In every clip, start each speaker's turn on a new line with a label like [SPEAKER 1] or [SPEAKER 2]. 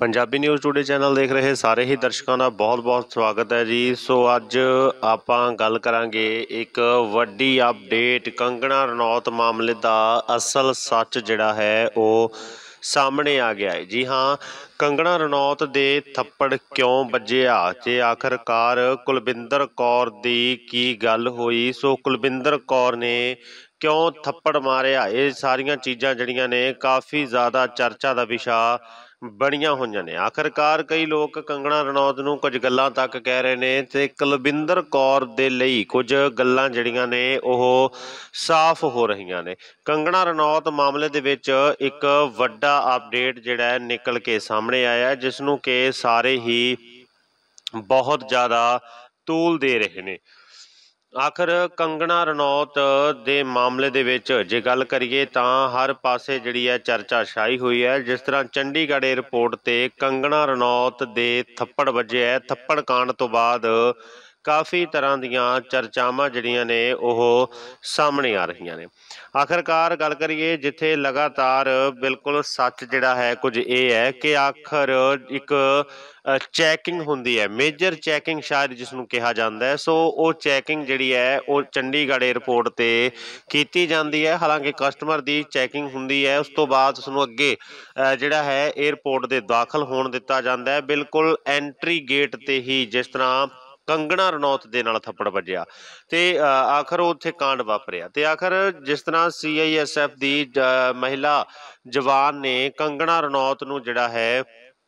[SPEAKER 1] Punjabi news today channel ਦੇਖ ਰਹੇ ਸਾਰੇ ਹੀ ਦਰਸ਼ਕਾਂ ਦਾ ਬਹੁਤ-ਬਹੁਤ ਸਵਾਗਤ ਹੈ ਜੀ। ਸੋ ਅੱਜ ਆਪਾਂ ਗੱਲ ਕਰਾਂਗੇ ਇੱਕ ਵੱਡੀ ਅਪਡੇਟ ਕੰਗਣਾ ਰਣੌਤ ਮਾਮਲੇ ਦਾ ਅਸਲ ਸੱਚ ਜਿਹੜਾ ਹੈ ਉਹ ਸਾਹਮਣੇ ਆ ਗਿਆ ਹੈ। ਜੀ ਹਾਂ, ਕੰਗਣਾ ਰਣੌਤ ਦੇ ਥੱਪੜ ਕਿਉਂ ਵੱਜਿਆ ਤੇ ਆਖਰਕਾਰ ਕੁਲਵਿੰਦਰ ਕੌਰ ਦੀ ਕੀ ਗੱਲ ਹੋਈ। ਸੋ ਕੁਲਵਿੰਦਰ ਕੌਰ ਨੇ ਕਿਉਂ ਥੱਪੜ ਮਾਰਿਆ, ਇਹ ਸਾਰੀਆਂ ਚੀਜ਼ਾਂ ਜਿਹੜੀਆਂ ਨੇ ਕਾਫੀ ਜ਼ਿਆਦਾ ਚਰਚਾ ਦਾ ਵਿਸ਼ਾ ਬਣੀਆਂ ਹੋਈਆਂ ਨੇ। ਆਖਰਕਾਰ ਕਈ ਲੋਕ ਕੰਗਣਾ ਰਣੌਤ ਨੂੰ ਕੁਝ ਗੱਲਾਂ ਤੱਕ ਕਹਿ ਰਹੇ ਨੇ ਤੇ ਕੁਲਵਿੰਦਰ ਕੌਰ ਦੇ ਲਈ ਕੁਝ ਗੱਲਾਂ ਜਿਹੜੀਆਂ ਨੇ ਉਹ ਸਾਫ਼ ਹੋ ਰਹੀਆਂ ਨੇ। ਕੰਗਣਾ ਰਣੌਤ ਮਾਮਲੇ ਦੇ ਵਿੱਚ ਇੱਕ ਵੱਡਾ ਅਪਡੇਟ ਜਿਹੜਾ ਨਿਕਲ ਕੇ ਸਾਹਮਣੇ ਆਇਆ, ਜਿਸ ਨੂੰ ਕਿ ਸਾਰੇ ਹੀ ਬਹੁਤ ਜ਼ਿਆਦਾ ਤੂਲ ਦੇ ਰਹੇ ਨੇ। ਆਖਰ ਕੰਗਣਾ ਰਣੌਤ ਦੇ ਮਾਮਲੇ ਦੇ ਵਿੱਚ ਜੇ ਗੱਲ ਕਰੀਏ ਤਾਂ ਹਰ ਪਾਸੇ ਜਿਹੜੀ ਹੈ ਚਰਚਾ ਛਾਈ ਹੋਈ ਹੈ। ਜਿਸ ਤਰ੍ਹਾਂ ਚੰਡੀਗੜ੍ਹ ਏਅਰਪੋਰਟ ਤੇ ਕੰਗਣਾ ਰਣੌਤ ਦੇ ਥੱਪੜ ਵੱਜੇ ਹੈ। ਥੱਪੜ ਕਾਂਡ ਤੋਂ ਬਾਅਦ ਕਾਫੀ ਤਰ੍ਹਾਂ ਦੀਆਂ ਚਰਚਾਵਾਂ ਜਿਹੜੀਆਂ ਨੇ ਉਹ ਸਾਹਮਣੇ ਆ ਰਹੀਆਂ ਨੇ। ਆਖਰਕਾਰ ਗੱਲ ਕਰੀਏ ਜਿੱਥੇ ਲਗਾਤਾਰ ਬਿਲਕੁਲ ਸੱਚ ਜਿਹੜਾ ਹੈ ਕੁਝ ਇਹ ਹੈ ਕਿ ਆਖਰ ਇੱਕ ਚੈਕਿੰਗ ਹੁੰਦੀ ਹੈ, ਮੇਜਰ ਚੈਕਿੰਗ ਸ਼ਾਇਦ ਜਿਸ ਨੂੰ ਕਿਹਾ ਜਾਂਦਾ ਹੈ। ਸੋ ਉਹ ਚੈਕਿੰਗ ਜਿਹੜੀ ਹੈ ਉਹ ਚੰਡੀਗੜ੍ਹ ਏਅਰਪੋਰਟ ਤੇ ਕੀਤੀ ਜਾਂਦੀ ਹੈ। ਹਾਲਾਂਕਿ ਕਸਟਮਰ ਦੀ ਚੈਕਿੰਗ ਹੁੰਦੀ ਹੈ, ਉਸ ਤੋਂ ਬਾਅਦ ਉਸਨੂੰ ਅੱਗੇ ਜਿਹੜਾ ਹੈ ਏਅਰਪੋਰਟ ਦੇ ਦਾਖਲ ਹੋਣ ਦਿੱਤਾ ਜਾਂਦਾ ਹੈ। ਬਿਲਕੁਲ ਐਂਟਰੀ ਗੇਟ ਤੇ ਹੀ ਜਿਸ ਤਰ੍ਹਾਂ ਕੰਗਣਾ ਰਣੌਤ ਦੇ ਨਾਲ ਥੱਪੜ ਵੱਜਿਆ ਤੇ ਆਖਰ ਉੱਥੇ ਕਾਂਡ ਵਾਪਰਿਆ। ਤੇ ਆਖਰ ਜਿਸ ਤਰ੍ਹਾਂ CISF ਦੀ ਮਹਿਲਾ ਜਵਾਨ ਨੇ ਕੰਗਣਾ ਰਣੌਤ ਨੂੰ ਜਿਹੜਾ ਹੈ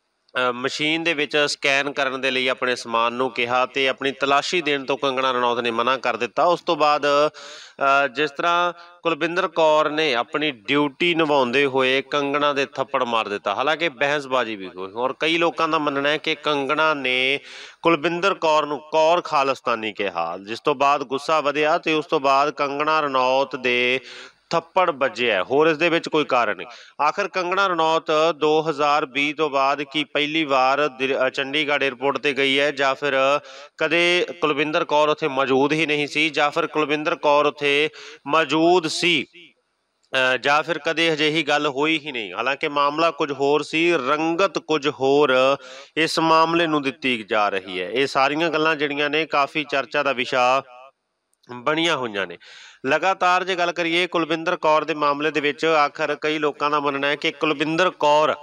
[SPEAKER 1] ਮਸ਼ੀਨ ਦੇ ਵਿੱਚ ਸਕੈਨ ਕਰਨ ਦੇ ਲਈ ਆਪਣੇ ਸਮਾਨ ਨੂੰ ਕਿਹਾ ਤੇ ਆਪਣੀ ਤਲਾਸ਼ੀ ਦੇਣ ਤੋਂ ਕੰਗਣਾ ਰਣੌਤ ਨੇ ਮਨਾ ਕਰ ਦਿੱਤਾ। ਉਸ ਤੋਂ ਬਾਅਦ ਜਿਸ ਤਰ੍ਹਾਂ ਕੁਲਵਿੰਦਰ ਕੌਰ ਨੇ ਆਪਣੀ ਡਿਊਟੀ ਨਿਭਾਉਂਦੇ ਹੋਏ ਕੰਗਣਾ ਦੇ ਥੱਪੜ ਮਾਰ ਦਿੱਤਾ। ਹਾਲਾਂਕਿ ਬਹਿਸਬਾਜ਼ੀ ਵੀ ਹੋਈ ਔਰ ਕਈ ਲੋਕਾਂ ਦਾ ਮੰਨਣਾ ਹੈ ਕਿ ਕੰਗਣਾ ਨੇ ਕੁਲਵਿੰਦਰ ਕੌਰ ਨੂੰ ਕੌਰ ਖਾਲਿਸਤਾਨੀ ਕਿਹਾ, ਜਿਸ ਤੋਂ ਬਾਅਦ ਗੁੱਸਾ ਵਧਿਆ ਤੇ ਉਸ ਤੋਂ ਬਾਅਦ ਕੰਗਣਾ ਰਣੌਤ ਦੇ ਥੱਪੜ ਵੱਜਿਆ। ਹੋਰ ਇਸ ਦੇ ਵਿੱਚ ਕੋਈ ਕਾਰਨ ਨਹੀਂ। ਆਖਰ ਕੰਗਣਾ ਰਣੌਤ 2020 ਤੋਂ ਬਾਅਦ ਕੀ ਪਹਿਲੀ ਵਾਰ ਚੰਡੀਗੜ੍ਹ ਏਅਰਪੋਰਟ ਤੇ ਗਈ ਹੈ ਜਾਂ ਫਿਰ ਕਦੇ ਕੁਲਵਿੰਦਰ ਕੌਰ ਉੱਥੇ ਮੌਜੂਦ ਹੀ ਨਹੀਂ ਸੀ ਜਾਂ ਫਿਰ ਕੁਲਵਿੰਦਰ ਕੌਰ ਉੱਥੇ ਮੌਜੂਦ ਸੀ ਜਾਂ ਫਿਰ ਕਦੇ ਅਜਿਹੀ ਗੱਲ ਹੋਈ ਹੀ ਨਹੀਂ। ਹਾਲਾਂਕਿ ਮਾਮਲਾ ਕੁਝ ਹੋਰ ਸੀ, ਰੰਗਤ ਕੁਝ ਹੋਰ ਇਸ ਮਾਮਲੇ ਨੂੰ ਦਿੱਤੀ ਜਾ ਰਹੀ ਹੈ। ਇਹ ਸਾਰੀਆਂ ਗੱਲਾਂ ਜਿਹੜੀਆਂ ਨੇ ਕਾਫੀ ਚਰਚਾ ਦਾ ਵਿਸ਼ਾ ਬਣੀਆਂ ਹੋਈਆਂ ਨੇ। ਲਗਾਤਾਰ ਜੇ ਗੱਲ ਕਰੀਏ ਕੁਲਵਿੰਦਰ ਕੌਰ ਦੇ ਮਾਮਲੇ ਦੇ ਵਿੱਚ ਆਖਰ ਕਈ ਲੋਕਾਂ ਦਾ ਮੰਨਣਾ ਹੈ ਕਿ ਕੁਲਵਿੰਦਰ ਕੌਰ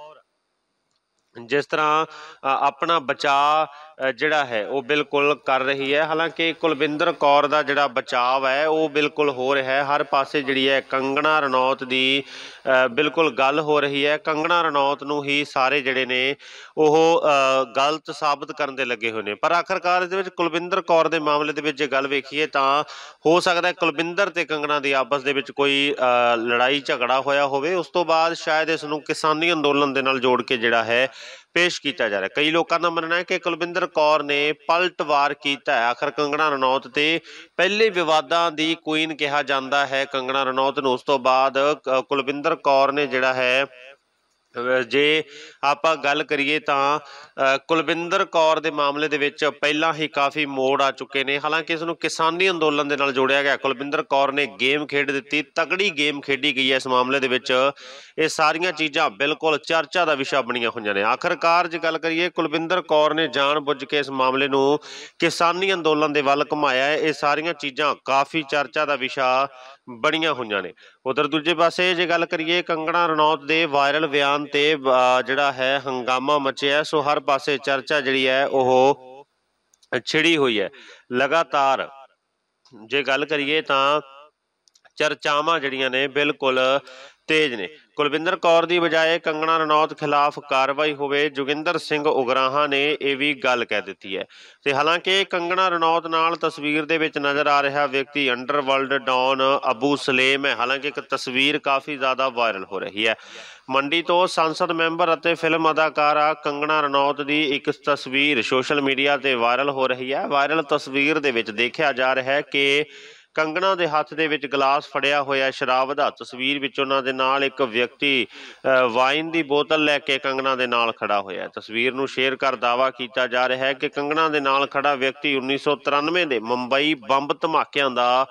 [SPEAKER 1] ਜਿਸ ਤਰ੍ਹਾਂ ਆਪਣਾ ਬਚਾਅ ਜਿਹੜਾ ਹੈ ਉਹ ਬਿਲਕੁਲ ਕਰ ਰਹੀ ਹੈ। ਹਾਲਾਂਕਿ ਕੁਲਵਿੰਦਰ ਕੌਰ ਦਾ ਜਿਹੜਾ ਬਚਾਅ ਹੈ ਉਹ ਬਿਲਕੁਲ ਹੋ ਰਿਹਾ ਹੈ। ਹਰ ਪਾਸੇ ਜਿਹੜੀ ਹੈ ਕੰਗਣਾ ਰਣੌਤ ਦੀ ਬਿਲਕੁਲ ਗੱਲ ਹੋ ਰਹੀ ਹੈ। ਕੰਗਣਾ ਰਣੌਤ ਨੂੰ ਹੀ ਸਾਰੇ ਜਿਹੜੇ ਨੇ ਉਹ ਗਲਤ ਸਾਬਤ ਕਰਨ ਦੇ ਲੱਗੇ ਹੋਏ ਨੇ। ਪਰ ਆਖਰਕਾਰ ਇਹਦੇ ਵਿੱਚ ਕੁਲਵਿੰਦਰ ਕੌਰ ਦੇ ਮਾਮਲੇ ਦੇ ਵਿੱਚ ਜੇ ਗੱਲ ਵੇਖੀਏ ਤਾਂ ਹੋ ਸਕਦਾ ਕੁਲਵਿੰਦਰ ਤੇ ਕੰਗਣਾ ਦੀ ਆਪਸ ਦੇ ਵਿੱਚ ਕੋਈ ਲੜਾਈ ਝਗੜਾ ਹੋਇਆ ਹੋਵੇ। ਉਸ ਤੋਂ ਬਾਅਦ ਸ਼ਾਇਦ ਇਸ ਨੂੰ ਕਿਸਾਨੀ ਅੰਦੋਲਨ ਦੇ ਨਾਲ ਜੋੜ ਕੇ ਜਿਹੜਾ ਹੈ ਪੇਸ਼ ਕੀਤਾ ਜਾ ਰਿਹਾ। ਕਈ ਲੋਕਾਂ ਦਾ ਮੰਨਣਾ ਹੈ ਕਿ ਕੁਲਵਿੰਦਰ ਕੌਰ ਨੇ ਪਲਟਵਾਰ ਕੀਤਾ ਹੈ। ਆਖਰ ਕੰਗਣਾ ਰਣੌਤ ਤੇ ਪਹਿਲੇ ਵਿਵਾਦਾਂ ਦੀ ਕੁਈਨ ਕਿਹਾ ਜਾਂਦਾ ਹੈ ਕੰਗਣਾ ਰਣੌਤ ਨੂੰ। ਉਸ ਤੋਂ ਬਾਅਦ ਕੁਲਵਿੰਦਰ ਕੌਰ ਨੇ ਜਿਹੜਾ ਹੈ ਜੇ ਆਪਾਂ ਗੱਲ ਕਰੀਏ ਤਾਂ ਕੁਲਵਿੰਦਰ ਕੌਰ ਦੇ ਮਾਮਲੇ ਦੇ ਵਿੱਚ ਪਹਿਲਾਂ ਹੀ ਕਾਫੀ ਮੋੜ ਆ ਚੁੱਕੇ ਨੇ। ਹਾਲਾਂਕਿ ਇਸ ਨੂੰ ਕਿਸਾਨੀ ਅੰਦੋਲਨ ਦੇ ਨਾਲ ਜੋੜਿਆ ਗਿਆ। ਕੁਲਵਿੰਦਰ ਕੌਰ ਨੇ ਗੇਮ ਖੇਡ ਦਿੱਤੀ, ਤਗੜੀ ਗੇਮ ਖੇਡੀ ਗਈ ਹੈ ਇਸ ਮਾਮਲੇ ਦੇ ਵਿੱਚ। ਇਹ ਸਾਰੀਆਂ ਚੀਜ਼ਾਂ ਬਿਲਕੁਲ ਚਰਚਾ ਦਾ ਵਿਸ਼ਾ ਬਣੀਆਂ ਹੋਈਆਂ ਨੇ। ਆਖਰਕਾਰ ਜੇ ਗੱਲ ਕਰੀਏ ਕੁਲਵਿੰਦਰ ਕੌਰ ਨੇ ਜਾਣ ਬੁੱਝ ਕੇ ਇਸ ਮਾਮਲੇ ਨੂੰ ਕਿਸਾਨੀ ਅੰਦੋਲਨ ਦੇ ਵੱਲ ਘੁਮਾਇਆ ਹੈ। ਇਹ ਸਾਰੀਆਂ ਚੀਜ਼ਾਂ ਕਾਫੀ ਚਰਚਾ ਦਾ ਵਿਸ਼ਾ ਬਣੀਆਂ ਹੋਈਆਂ ਨੇ। ਉਧਰ ਦੂਜੇ ਪਾਸੇ ਜੇ ਗੱਲ ਕਰੀਏ ਕੰਗਣਾ ਰਣੌਤ ਦੇ ਵਾਇਰਲ ਬਿਆਨ ਤੇ ਜਿਹੜਾ ਹੈ ਹੰਗਾਮਾ ਮਚਿਆ। ਸੋ ਹਰ ਪਾਸੇ ਚਰਚਾ ਜਿਹੜੀ ਹੈ ਉਹ ਛਿੜੀ ਹੋਈ ਹੈ। ਲਗਾਤਾਰ ਜੇ ਗੱਲ ਕਰੀਏ ਤਾਂ ਚਰਚਾਵਾਂ ਜਿਹੜੀਆਂ ਨੇ ਬਿਲਕੁਲ ਤੇਜ਼ ਨੇ। ਕੁਲਵਿੰਦਰ ਕੌਰ ਦੀ ਬਜਾਏ ਕੰਗਣਾ ਰਣੌਤ ਖਿਲਾਫ ਕਾਰਵਾਈ ਹੋਵੇ, ਜੋਗਿੰਦਰ ਸਿੰਘ ਉਗਰਾਹਾਂ ਨੇ ਇਹ ਵੀ ਗੱਲ ਕਹਿ ਦਿੱਤੀ ਹੈ। ਤੇ ਹਾਲਾਂਕਿ ਕੰਗਣਾ ਰਣੌਤ ਨਾਲ ਤਸਵੀਰ ਦੇ ਵਿੱਚ ਨਜ਼ਰ ਆ ਰਿਹਾ ਵਿਅਕਤੀ ਅੰਡਰਵਰਲਡ ਡੌਨ ਅਬੂ ਸਲੇਮ ਹੈ। ਹਾਲਾਂਕਿ ਇੱਕ ਤਸਵੀਰ ਕਾਫੀ ਜ਼ਿਆਦਾ ਵਾਇਰਲ ਹੋ ਰਹੀ ਹੈ। ਮੰਡੀ ਤੋਂ ਸੰਸਦ ਮੈਂਬਰ ਅਤੇ ਫਿਲਮ ਅਦਾਕਾਰਾ ਕੰਗਣਾ ਰਣੌਤ ਦੀ ਇੱਕ ਤਸਵੀਰ ਸੋਸ਼ਲ ਮੀਡੀਆ ਤੇ ਵਾਇਰਲ ਹੋ ਰਹੀ ਹੈ। ਵਾਇਰਲ ਤਸਵੀਰ ਦੇ ਵਿੱਚ ਦੇਖਿਆ ਜਾ ਰਿਹਾ ਹੈ ਕਿ ਕੰਗਣਾ ਦੇ ਹੱਥ ਦੇ ਵਿੱਚ ਗਲਾਸ ਫੜਿਆ ਹੋਇਆ ਸ਼ਰਾਬ ਦਾ। ਤਸਵੀਰ ਵਿੱਚ ਉਹਨਾਂ ਦੇ ਨਾਲ ਇੱਕ ਵਿਅਕਤੀ ਵਾਈਨ ਦੀ ਬੋਤਲ ਲੈ ਕੇ ਕੰਗਣਾ ਦੇ ਨਾਲ ਖੜਾ ਹੋਇਆ। ਤਸਵੀਰ ਨੂੰ ਸ਼ੇਅਰ ਕਰ ਦਾਅਵਾ ਕੀਤਾ ਜਾ ਰਿਹਾ ਹੈ ਕਿ ਕੰਗਣਾ ਦੇ ਨਾਲ ਖੜਾ ਵਿਅਕਤੀ 1993 ਦੇ ਮੁੰਬਈ ਬੰਬ ਧਮਾਕਿਆਂ ਦਾ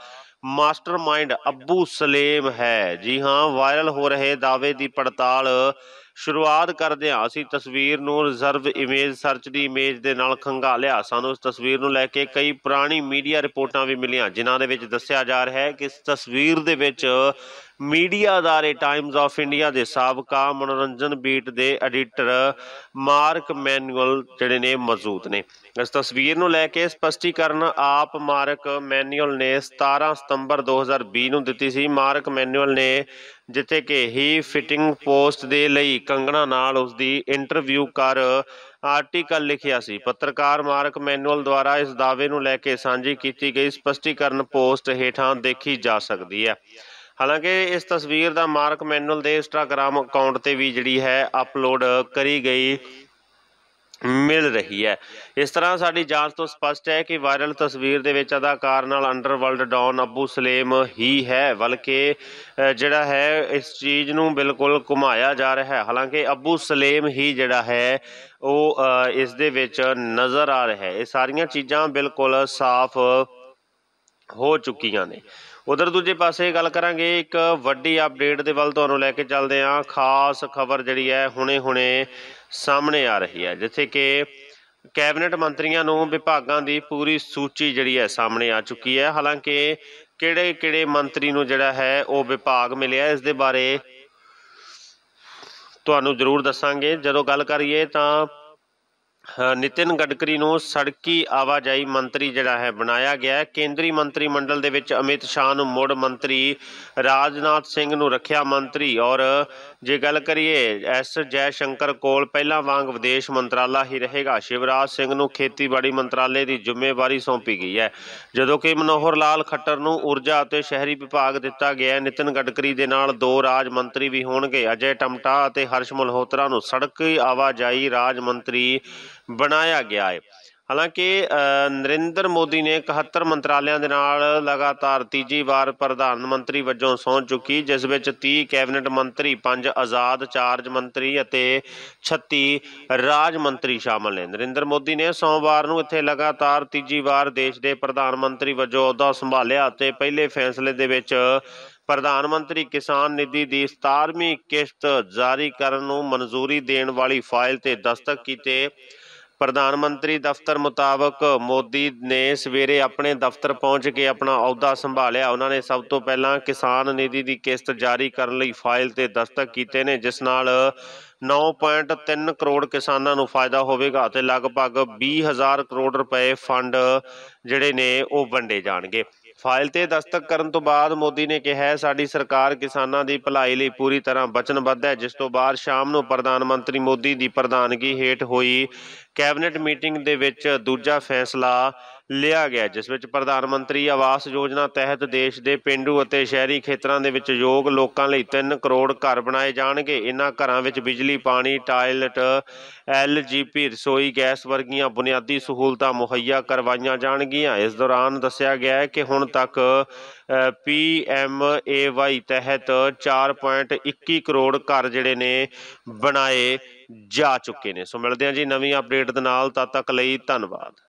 [SPEAKER 1] ਮਾਸਟਰਮਾਈਂਡ ਅਬੂ ਸਲੇਮ ਹੈ। ਜੀ ਹਾਂ, ਵਾਇਰਲ ਹੋ ਰਹੇ ਦਾਅਵੇ ਦੀ ਪੜਤਾਲ ਸ਼ੁਰੂਆਤ ਕਰਦੇ ਹਾਂ ਅਸੀਂ ਤਸਵੀਰ ਨੂੰ ਰਿਜ਼ਰਵ ਇਮੇਜ ਸਰਚ ਦੀ ਇਮੇਜ ਦੇ ਨਾਲ ਖੰਗਾਲਿਆ। ਸਾਨੂੰ ਇਸ ਤਸਵੀਰ ਨੂੰ ਲੈ ਕੇ ਕਈ ਪੁਰਾਣੀ ਮੀਡੀਆ ਰਿਪੋਰਟਾਂ ਵੀ ਮਿਲੀਆਂ, ਜਿਨ੍ਹਾਂ ਦੇ ਵਿੱਚ ਦੱਸਿਆ ਜਾ ਰਿਹਾ ਹੈ ਕਿ ਇਸ ਤਸਵੀਰ ਦੇ ਵਿੱਚ ਮੀਡੀਆ ਅਦਾਰੇ ਟਾਈਮਜ਼ ਆਫ ਇੰਡੀਆ ਦੇ ਸਾਬਕਾ ਮਨੋਰੰਜਨ ਬੀਟ ਦੇ ਐਡੀਟਰ ਮਾਰਕ ਮੈਨੂਅਲ ਜਿਹੜੇ ਨੇ ਮੌਜੂਦ ਨੇ। ਇਸ ਤਸਵੀਰ ਨੂੰ ਲੈ ਕੇ ਸਪਸ਼ਟੀਕਰਨ ਆਪ ਮਾਰਕ ਮੈਨੂਅਲ ਨੇ 17 ਸਤੰਬਰ 2020 ਨੂੰ ਦਿੱਤੀ ਸੀ। ਮਾਰਕ ਮੈਨੂਅਲ ਨੇ ਜਿੱਥੇ ਕਿ ਹੀ ਫਿਟਿੰਗ ਪੋਸਟ ਦੇ ਲਈ ਕੰਗਣਾ ਨਾਲ ਉਸਦੀ ਇੰਟਰਵਿਊ ਕਰ ਆਰਟੀਕਲ ਲਿਖਿਆ ਸੀ। ਪੱਤਰਕਾਰ ਮਾਰਕ ਮੈਨੂਅਲ ਦੁਆਰਾ ਇਸ ਦਾਅਵੇ ਨੂੰ ਲੈ ਕੇ ਸਾਂਝੀ ਕੀਤੀ ਗਈ ਸਪਸ਼ਟੀਕਰਨ ਪੋਸਟ ਹੇਠਾਂ ਦੇਖੀ ਜਾ ਸਕਦੀ ਹੈ। ਹਾਲਾਂਕਿ ਇਸ ਤਸਵੀਰ ਦਾ ਮਾਰਕ ਮੈਨੂਅਲ ਦੇ ਇੰਸਟਾਗ੍ਰਾਮ ਅਕਾਊਂਟ ਤੇ ਵੀ ਜਿਹੜੀ ਹੈ ਅਪਲੋਡ ਕਰੀ ਗਈ ਮਿਲ ਰਹੀ ਹੈ। ਇਸ ਤਰ੍ਹਾਂ ਸਾਡੀ ਜਾਂਚ ਤੋਂ ਸਪਸ਼ਟ ਹੈ ਕਿ ਵਾਇਰਲ ਤਸਵੀਰ ਦੇ ਵਿੱਚ ਅਦਾਕਾਰ ਨਾਲ ਅੰਡਰਵਰਲਡ ਡੌਨ ਅੱਬੂ ਸਲੇਮ ਹੀ ਹੈ, ਬਲਕਿ ਜਿਹੜਾ ਹੈ ਇਸ ਚੀਜ਼ ਨੂੰ ਬਿਲਕੁਲ ਘੁਮਾਇਆ ਜਾ ਰਿਹਾ ਹੈ। ਹਾਲਾਂਕਿ ਅੱਬੂ ਸਲੇਮ ਹੀ ਜਿਹੜਾ ਹੈ ਉਹ ਇਸ ਦੇ ਵਿੱਚ ਨਜ਼ਰ ਆ ਰਿਹਾ ਹੈ। ਇਹ ਸਾਰੀਆਂ ਚੀਜ਼ਾਂ ਬਿਲਕੁਲ ਸਾਫ਼ ਹੋ ਚੁੱਕੀਆਂ ਨੇ। ਉਧਰ ਦੂਜੇ ਪਾਸੇ ਗੱਲ ਕਰਾਂਗੇ ਇੱਕ ਵੱਡੀ ਅਪਡੇਟ ਦੇ ਵੱਲ ਤੁਹਾਨੂੰ ਲੈ ਕੇ ਚੱਲਦੇ ਹਾਂ। ਖਾਸ ਖਬਰ ਜਿਹੜੀ ਹੈ ਹੁਣੇ ਸਾਹਮਣੇ ਆ ਰਹੀ ਹੈ, ਜਿੱਥੇ ਕਿ ਕੈਬਨਿਟ ਮੰਤਰੀਆਂ ਨੂੰ ਵਿਭਾਗਾਂ ਦੀ ਪੂਰੀ ਸੂਚੀ ਜਿਹੜੀ ਹੈ ਸਾਹਮਣੇ ਆ ਚੁੱਕੀ ਹੈ। ਹਾਲਾਂਕਿ ਕਿਹੜੇ ਮੰਤਰੀ ਨੂੰ ਜਿਹੜਾ ਹੈ ਉਹ ਵਿਭਾਗ ਮਿਲਿਆ, ਇਸ ਦੇ ਬਾਰੇ ਤੁਹਾਨੂੰ ਜ਼ਰੂਰ ਦੱਸਾਂਗੇ। ਜਦੋਂ ਗੱਲ ਕਰੀਏ ਤਾਂ ਨਿਤਿਨ ਗਡਕਰੀ ਨੂੰ ਸੜਕੀ ਆਵਾਜਾਈ ਮੰਤਰੀ ਜਿਹੜਾ ਹੈ ਬਣਾਇਆ ਗਿਆ। ਕੇਂਦਰੀ ਮੰਤਰੀ ਮੰਡਲ ਦੇ ਵਿੱਚ ਅਮਿਤ ਸ਼ਾਹ ਨੂੰ ਮੁੜ ਮੰਤਰੀ, ਰਾਜਨਾਥ ਸਿੰਘ ਨੂੰ ਰੱਖਿਆ ਮੰਤਰੀ, ਔਰ ਜੇ ਗੱਲ ਕਰੀਏ ਐਸ ਜੈ ਸ਼ੰਕਰ ਕੋਲ ਪਹਿਲਾਂ ਵਾਂਗ ਵਿਦੇਸ਼ ਮੰਤਰਾਲਾ ਹੀ ਰਹੇਗਾ। ਸ਼ਿਵਰਾਜ ਸਿੰਘ ਨੂੰ ਖੇਤੀਬਾੜੀ ਮੰਤਰਾਲੇ ਦੀ ਜ਼ਿੰਮੇਵਾਰੀ ਸੌਂਪੀ ਗਈ ਹੈ, ਜਦੋਂ ਕਿ ਮਨੋਹਰ ਲਾਲ ਖੱਟਰ ਨੂੰ ਊਰਜਾ ਅਤੇ ਸ਼ਹਿਰੀ ਵਿਭਾਗ ਦਿੱਤਾ ਗਿਆ। ਨਿਤਿਨ ਗਡਕਰੀ ਦੇ ਨਾਲ 2 ਰਾਜ ਮੰਤਰੀ ਵੀ ਹੋਣਗੇ। ਅਜੇ ਟਮਟਾ ਅਤੇ ਹਰਸ਼ ਮਲਹੋਤਰਾ ਨੂੰ ਸੜਕੀ ਆਵਾਜਾਈ ਰਾਜ ਮੰਤਰੀ ਬਣਾਇਆ ਗਿਆ ਹੈ। ਹਾਲਾਂਕਿ ਨਰਿੰਦਰ ਮੋਦੀ ਨੇ 71 ਮੰਤਰਾਲਿਆਂ ਦੇ ਨਾਲ ਲਗਾਤਾਰ ਤੀਜੀ ਵਾਰ ਪ੍ਰਧਾਨ ਮੰਤਰੀ ਵਜੋਂ ਸਹੁੰ ਚੁੱਕੀ, ਜਿਸ ਵਿੱਚ 30 ਕੈਬਨਿਟ ਮੰਤਰੀ, 5 ਆਜ਼ਾਦ ਚਾਰਜ ਮੰਤਰੀ ਅਤੇ 36 ਰਾਜ ਮੰਤਰੀ ਸ਼ਾਮਲ ਨੇ। ਨਰਿੰਦਰ ਮੋਦੀ ਨੇ ਸੋਮਵਾਰ ਨੂੰ ਇੱਥੇ ਲਗਾਤਾਰ ਤੀਜੀ ਵਾਰ ਦੇਸ਼ ਦੇ ਪ੍ਰਧਾਨ ਮੰਤਰੀ ਵਜੋਂ ਅਹੁਦਾ ਸੰਭਾਲਿਆ ਅਤੇ ਪਹਿਲੇ ਫੈਸਲੇ ਦੇ ਵਿੱਚ ਪ੍ਰਧਾਨ ਮੰਤਰੀ ਕਿਸਾਨ ਨਿਧੀ ਦੀ 17ਵੀਂ ਕਿਸ਼ਤ ਜਾਰੀ ਕਰਨ ਨੂੰ ਮਨਜ਼ੂਰੀ ਦੇਣ ਵਾਲੀ ਫਾਈਲ ਤੇ ਦਸਤਖਤ ਕੀਤੇ। ਪ੍ਰਧਾਨ ਮੰਤਰੀ ਦਫ਼ਤਰ ਮੁਤਾਬਕ ਮੋਦੀ ਨੇ ਸਵੇਰੇ ਆਪਣੇ ਦਫ਼ਤਰ ਪਹੁੰਚ ਕੇ ਆਪਣਾ ਅਹੁਦਾ ਸੰਭਾਲਿਆ। ਉਹਨਾਂ ਨੇ ਸਭ ਤੋਂ ਪਹਿਲਾਂ ਕਿਸਾਨ ਨਿਧੀ ਦੀ ਕਿਸ਼ਤ ਜਾਰੀ ਕਰਨ ਲਈ ਫਾਈਲ ਤੇ ਦਸਤਖਤ ਕੀਤੇ ਨੇ, ਜਿਸ ਨਾਲ 9.3 ਕਰੋੜ ਕਿਸਾਨਾਂ ਨੂੰ ਫਾਇਦਾ ਹੋਵੇਗਾ ਅਤੇ ਲਗਭਗ 20,000 ਕਰੋੜ ਰੁਪਏ ਫੰਡ ਜਿਹੜੇ ਨੇ ਉਹ ਵੰਡੇ ਜਾਣਗੇ। ਫਾਈਲ ਤੇ ਦਸਤਖਤ ਕਰਨ ਤੋਂ ਬਾਅਦ ਮੋਦੀ ਨੇ ਕਿਹਾ, ਸਾਡੀ ਸਰਕਾਰ ਕਿਸਾਨਾਂ ਦੀ ਭਲਾਈ ਲਈ ਪੂਰੀ ਤਰ੍ਹਾਂ ਵਚਨਬੱਧ ਹੈ। ਜਿਸ ਤੋਂ ਬਾਅਦ ਸ਼ਾਮ ਨੂੰ ਪ੍ਰਧਾਨ ਮੰਤਰੀ ਮੋਦੀ ਦੀ ਪ੍ਰਧਾਨਗੀ ਹੇਠ ਹੋਈ ਕੈਬਨਿਟ ਮੀਟਿੰਗ ਦੇ ਵਿੱਚ ਦੂਜਾ ਫੈਸਲਾ ਲਿਆ ਗਿਆ, ਜਿਸ ਵਿੱਚ ਪ੍ਰਧਾਨ ਮੰਤਰੀ ਆਵਾਸ ਯੋਜਨਾ ਤਹਿਤ ਦੇਸ਼ ਦੇ ਪੇਂਡੂ ਅਤੇ ਸ਼ਹਿਰੀ ਖੇਤਰਾਂ ਦੇ ਵਿੱਚ ਯੋਗ ਲੋਕਾਂ ਲਈ 3 ਕਰੋੜ ਘਰ ਬਣਾਏ ਜਾਣਗੇ। ਇਹਨਾਂ ਘਰਾਂ ਵਿੱਚ ਬਿਜਲੀ, ਪਾਣੀ, ਟਾਇਲਟ, LGP, ਰਸੋਈ ਗੈਸ ਵਰਗੀਆਂ ਬੁਨਿਆਦੀ ਸਹੂਲਤਾਂ ਮੁਹੱਈਆ ਕਰਵਾਈਆਂ ਜਾਣਗੀਆਂ। ਇਸ ਦੌਰਾਨ ਦੱਸਿਆ ਗਿਆ ਹੈ ਕਿ ਹੁਣ ਤੱਕ PMAY ਤਹਿਤ 4.21 ਕਰੋੜ ਘਰ ਜਿਹੜੇ ਨੇ ਬਣਾਏ ਜਾ ਚੁੱਕੇ ਨੇ। ਸੋ ਮਿਲਦੇ ਹਾਂ ਜੀ ਨਵੀਂ ਅਪਡੇਟ ਦੇ ਨਾਲ, ਤਦ ਤੱਕ ਲਈ ਧੰਨਵਾਦ।